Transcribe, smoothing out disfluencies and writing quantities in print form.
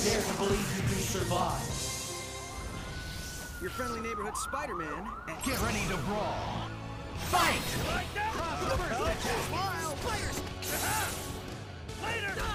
dare to believe you can survive. Your friendly neighborhood Spider-Man. Get ready to brawl. Fight! Like that? Spiders! Later!